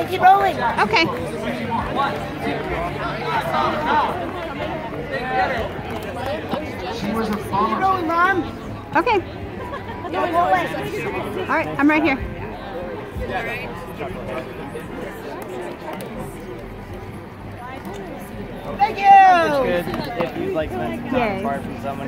rolling, keep rolling. Okay. She was a Keep farmer. rolling, Mom. Okay. Go away. All right, I'm right here. Thank you. It's good if you like spend some time Yay. apart from someone.